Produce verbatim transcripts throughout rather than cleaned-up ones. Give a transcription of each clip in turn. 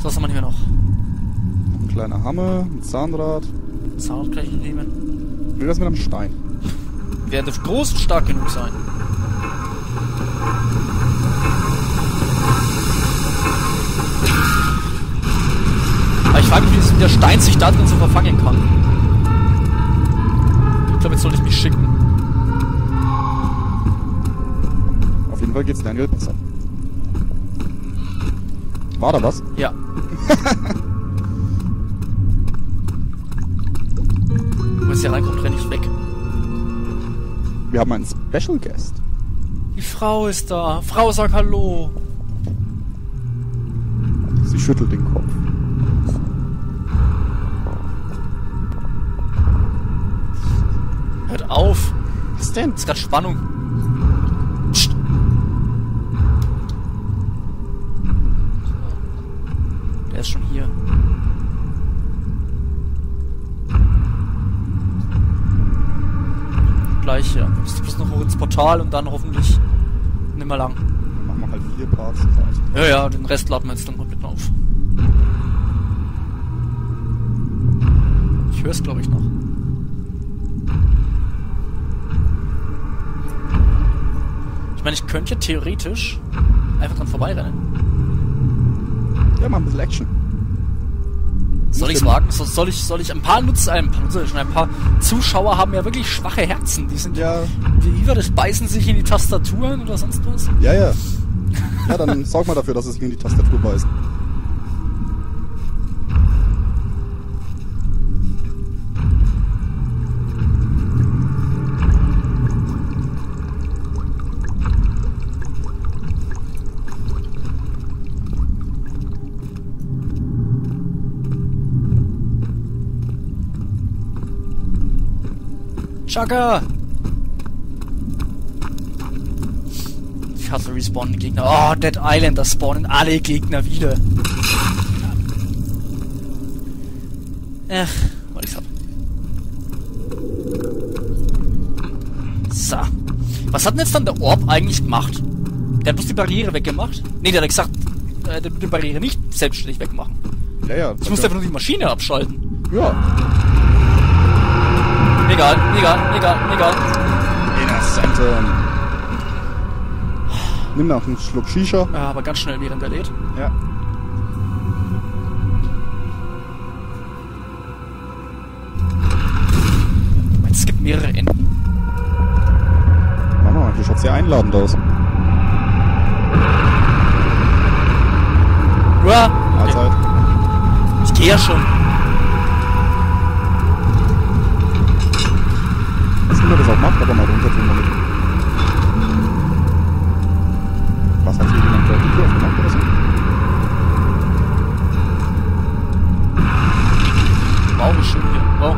So, was haben wir hier noch? Ein kleiner Hammer, ein Zahnrad. Zahnrad kann ich nicht nehmen. Wie wär's mit einem Stein? Der dürfte groß und stark genug sein. Aber ich frage mich, wie der Stein sich da drin so verfangen kann. Ich glaube, jetzt sollte ich mich schicken. Auf jeden Fall geht's Daniel besser. War da was? Ja. Wenn es hier reinkommt, renne ich weg. Wir haben einen Special Guest. Die Frau ist da. Frau, sag Hallo. Sie schüttelt den Kopf. Hört auf. Was denn? Das ist gerade Spannung. Psst. Der ist schon hier. Gleich, ja. Jetzt bloß noch hoch ins Portal und dann hoffentlich nimmer lang. Dann machen wir halt vier Parts. Ja, ja, den Rest laden wir jetzt dann komplett auf. Ich höre es, glaube ich, noch. Ich meine, ich könnte ja theoretisch einfach dran vorbeirennen. Ja, mal ein bisschen Action. Soll ich's wagen? So, soll ich, soll ich ein paar Nutzer, ein paar Nutzer, schon ein paar Zuschauer haben ja wirklich schwache Herzen. Die sind Ja. wie war das, beißen sich in die Tastaturen oder sonst was? Ja, ja. Ja, dann sorg mal dafür, dass es sich in die Tastatur beißt. Chaka! Ich hasse respawnende Gegner. Oh, Dead Island, da spawnen alle Gegner wieder. Ach, weil ich's hab. So. Was hat denn jetzt dann der Orb eigentlich gemacht? Der hat bloß die Barriere weggemacht? Ne, der hat gesagt, äh, der wird die Barriere nicht selbstständig wegmachen. Ja, ja. Ich muss einfach nur die Maschine abschalten. Ja. Egal, egal, egal, egal. Innocent. Nimm noch einen Schluck Shisha. Ja, aber ganz schnell, während er lädt. Ja. Es gibt mehrere Enden. Mama, hier schaut sehr einladend aus. Uah, Mahlzeit. ich gehe ja schon. Was immer das auch macht, aber mal runter tun damit. Was hat hier jemand da die Tür aufgemacht oder so? Wow, wie schön hier. Wow.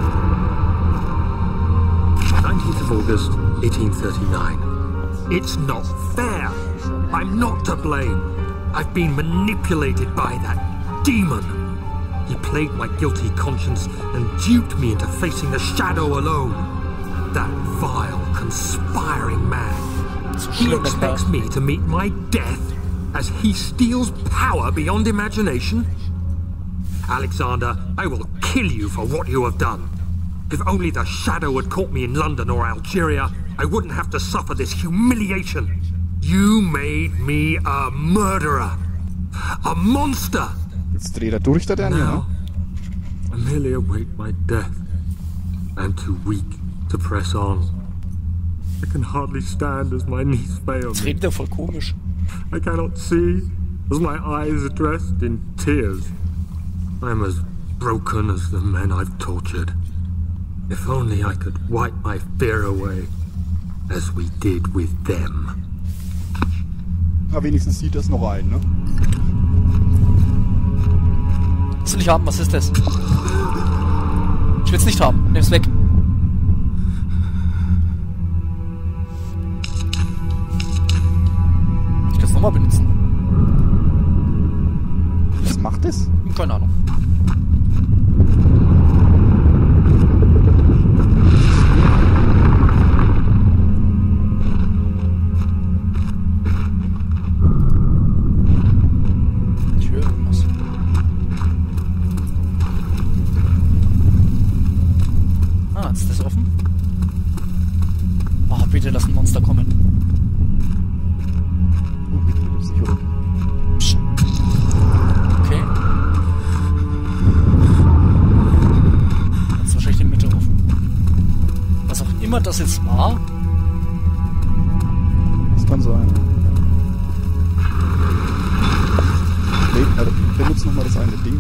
nineteenth of August, eighteen thirty-nine. It's not fair. I'm not to blame. I've been manipulated by that demon. He played my guilty conscience and duped me into facing the shadow alone. That vile, conspiring man. He expects me to meet my death as he steals power beyond imagination. Alexander, I will kill you for what you have done. If only the shadow had caught me in London or Algeria, I wouldn't have to suffer this humiliation. You made me a murderer. A monster. Jetzt dreht er durch, der Daniel, ne? Now, I merely await my death. I'm too weak to press on. I can hardly stand as my knees fail Jetzt me. redet er voll komisch. I cannot see as my eyes are dressed in tears. I'm as broken as the men I've tortured. If only I could wipe my fear away, as we did with them. Aber wenigstens sieht das noch ein, ne? Das will ich haben, was ist das? Ich will's nicht haben, nimm's weg. Ich kann's nochmal benutzen. Was macht das? Keine Ahnung. Ich höre irgendwas. immer das jetzt war. Das kann sein. Nee, also, benutzt nochmal das eine Ding.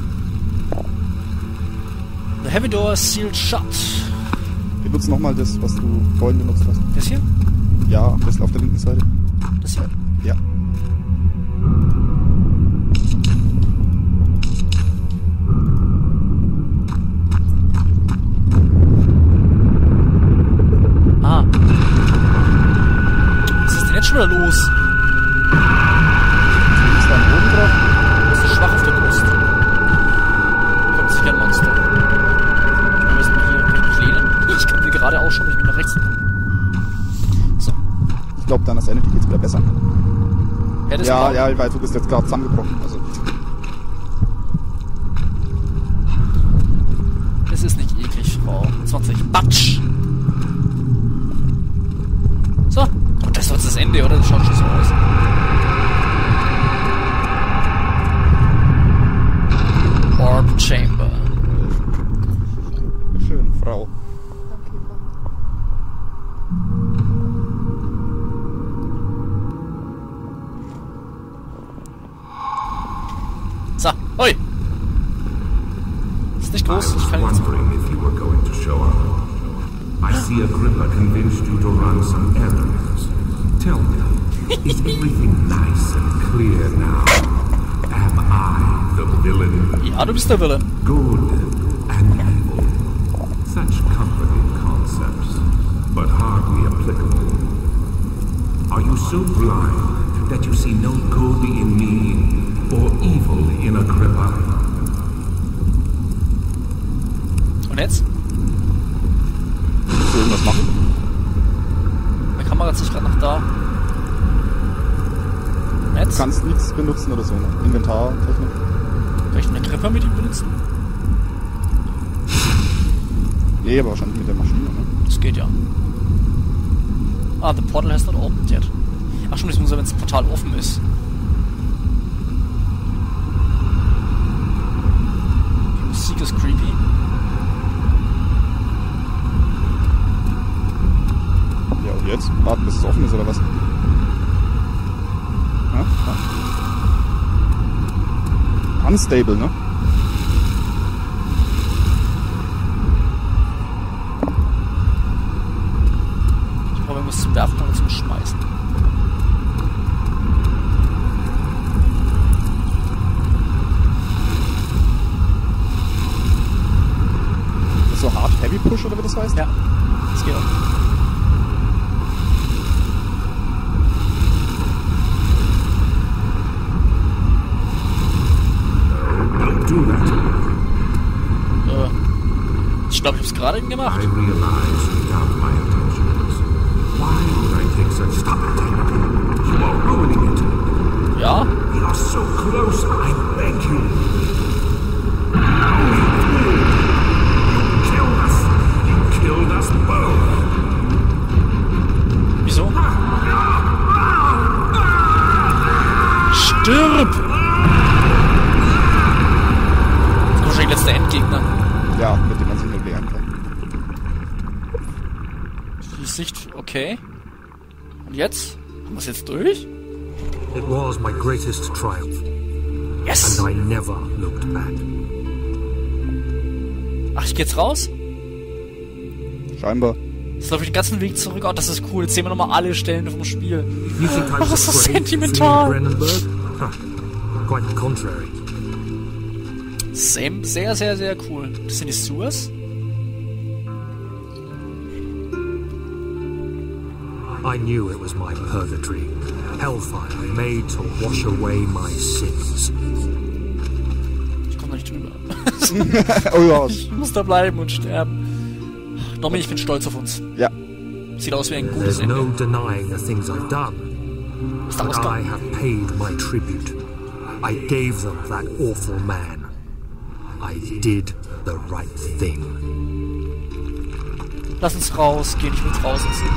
The heavy door is sealed shut. Benutzt nochmal das, was du vorhin benutzt hast. Das hier? Ja, das auf der linken Seite. Das hier? Ja. Ah. Was ist denn jetzt schon wieder los? Ist da ein Boden drauf? Das ist schwach auf der Brust. Kommt sicher ein Monster. Ich meine, wir sind hier. Kann ich mich lehnen? Ich kann mir gerade ausschauen, wenn ich mich nach rechts. So. Ich glaube, deiner Sanity geht's wieder besser. Ja, das Ja, ist ja, weil du bist jetzt gerade zusammengebrochen. Also. Das ist nicht eklig, Frau zwanzig. Batsch! So. Und das ist jetzt das Ende, oder? Das schaut schon so aus. Orb Chamber. Schön, Frau. So, hoi! Ist nicht I groß, ich was kann jetzt. wondering if you were going to show up. I see Agrippa convinced you to run some errands. Tell me, is everything nice and clear now? Am I the villain? Ja, du bist der Wille. Good and evil. Such comforting concepts, but hardly applicable. Are you so blind that you see no good in me or evil in Agrippa? Und jetzt? Willst du irgendwas machen? Meine Kamera hat sich gerade nach da. Und Du jetzt? kannst nichts benutzen oder so. Ne? Inventartechnik. Kann ich eine Gripper mit ihm benutzen? Nee, aber wahrscheinlich mit der Maschine. Ne? Das geht ja. Ah, the portal has not opened yet. Ach stimmt, das muss ja, wenn das Portal offen ist. Die Musik ist creepy. Ja, und jetzt? Warten, bis es offen ist, oder was? Ja? Ja. Unstable, ne? Ich brauche irgendwas zum Werfen oder zum Schmeißen. Das ist so Hard Heavy Push, oder wie das heißt? Ja, das geht auch. Don't do that. Äh, ich glaube, ich habe es gerade eben gemacht. I realize you doubt my intentions. Why would I take such stop it? You are ruining it. Ja, We are so close, I beg you. You killed us. You killed us both. wieso? Stirb! Das ist wahrscheinlich der letzte Endgegner. Ja, mit dem man sich nur wehren kann. Die Sicht, okay. Und jetzt? Haben wir es jetzt durch? It was my greatest triumph, Yes! and I never looked back. Ach, ich geh jetzt raus? Scheinbar. Jetzt laufe ich den ganzen Weg zurück. Oh, das ist cool. Jetzt sehen wir nochmal alle Stellen vom Spiel. You think I Ach, was ist das afraid fleeing sentimental. Brennenburg? Huh. Quite the contrary. Same, sehr, sehr, sehr cool. Das sind die Sewers. I knew it was my purgatory, hellfire made to wash away my sins. Ich komme da nicht drüber. Oh ja. Ich muss da bleiben und sterben. Domi, ich bin stolz auf uns. Ja. Sieht aus wie ein gutes There's no Ende. denying the things I've done, Ist der but I Ausgang. have paid my tribute. I gave them that awful man. I did the right thing. Lass uns rausgehen. Ich will draußen sehen.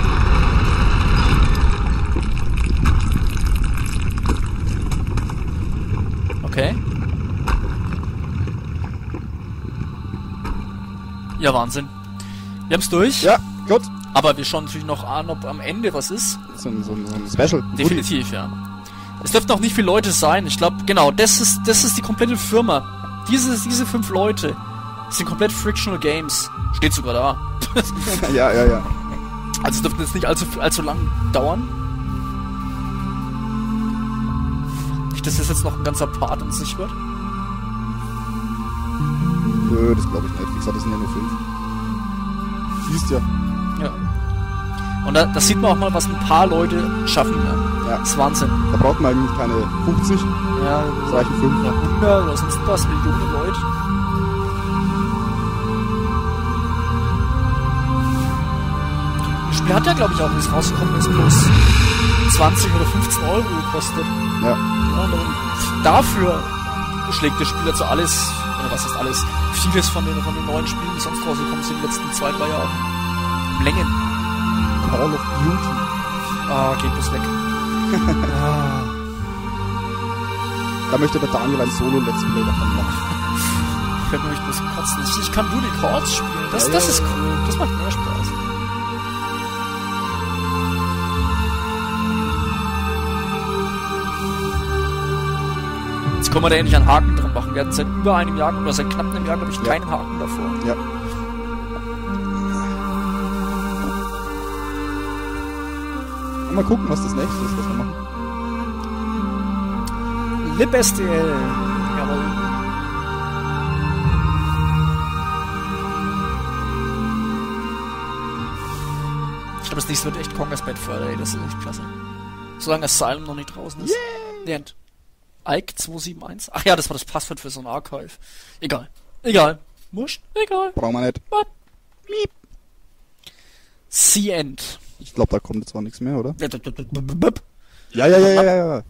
Okay. Ja, Wahnsinn. Wir haben's durch. Ja, gut. Aber wir schauen natürlich noch an, ob am Ende was ist. So ein, so ein, so ein Special. Definitiv, ja. Es dürften auch nicht viele Leute sein. Ich glaube, genau, das ist, das ist die komplette Firma. Diese, diese fünf Leute sind komplett Frictional Games. Steht sogar da. Ja, ja, ja. Also es dürfte jetzt nicht allzu, allzu lang dauern. Nicht, dass das jetzt noch ein ganzer Part in sich wird. Nö, das glaube ich nicht. Wie gesagt, das sind ja nur fünf. Siehst ja. Ja. Und da, das sieht man auch mal, was ein paar Leute schaffen. Ja. Ja. Das ist Wahnsinn. Da braucht man eigentlich keine fünfzig. Ja, Das reichen fünf. hundert oder sonst was, Millionen Leute. Das Spiel hat ja, glaube ich, auch, wie es rausgekommen ist, bloß zwanzig oder fünfzehn Euro gekostet. Ja. Ja, und dafür schlägt das Spiel also alles, oder was ist alles, vieles von den, von den neuen Spielen, die sonst rausgekommen sind in den letzten zwei, drei Jahren. Längen. Call of Duty. Ah, geht bloß weg. ah. Da möchte der Daniel ein Solo-Let's Play davon machen. Ich werde mich bloß kotzen. Ich, ich kann Duty Calls spielen. Das, Ja, das ja, ist ja. cool. Das macht mehr Spaß. Jetzt können wir da endlich einen Haken dran machen. Wir hatten seit über einem Jahr, oder seit knapp einem Jahr, glaube ich, Ja. keinen Haken davor. Ja. Mal gucken, was das nächste ist, was wir machen. Libestiel. Jawohl. Ich glaube, das nächste wird echt Conker's Bad Fur, ey. Das ist echt klasse. Solange Asylum noch nicht draußen ist. Yeah. Und Ike zwei sieben eins. Ach ja, das war das Passwort für so ein Archive. Egal. Egal. Wurscht. Egal. Brauchen wir nicht. Miep. Sea End. Ich glaube, da kommt jetzt zwar nichts mehr, oder? Ja, Ja, ja, ja, ja, ja, ja.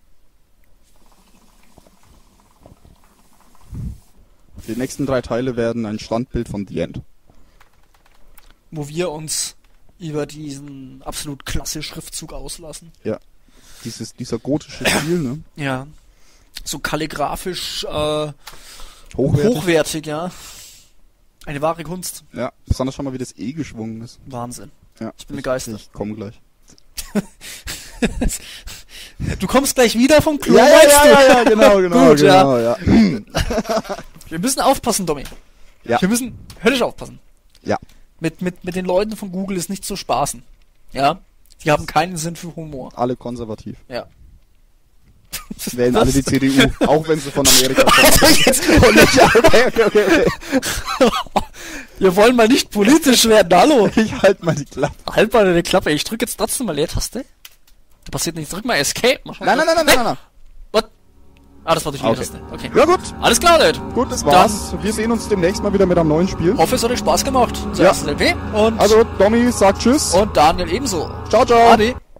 Die nächsten drei Teile werden ein Standbild von The End. Wo wir uns über diesen absolut klasse Schriftzug auslassen. Ja. Dieses, dieser gotische Stil, ne? Ja. So kalligrafisch äh, Hochwertig. hochwertig, ja. Eine wahre Kunst. Ja, besonders schon mal, wie das E geschwungen ist. Wahnsinn. Ja. Ich bin begeistert. Ich komme gleich. Du kommst gleich wieder vom Klo, Ja, ja, meinst ja, du? ja, ja, genau, genau, Gut, genau, ja. Wir müssen aufpassen, Domi. Ja. Wir müssen höllisch aufpassen. Ja. Mit, mit, mit den Leuten von Google ist nicht zu spaßen. Ja. Die haben keinen Sinn für Humor. Alle konservativ. Ja. Wählen alle die C D U, auch wenn sie von Amerika kommen. Jetzt okay, okay, okay, okay. Wir wollen mal nicht politisch werden, hallo. Ich halt mal die Klappe. Halt mal deine Klappe. Ich drücke jetzt trotzdem mal Leertaste. Da passiert nichts. Drück mal Escape. Mach mal Nein, nein, nein, nein, nein, nein. What? Ah, das war durch die Okay. Leertaste. Okay. Ja gut, Alles klar, Leute. gut, das war's. Wir sehen uns demnächst mal wieder mit einem neuen Spiel. Hoffe, es hat euch Spaß gemacht. Unser Ja. erstes L P. Und, Also, Domi sagt Tschüss. und Daniel ebenso. Ciao, ciao. Ade.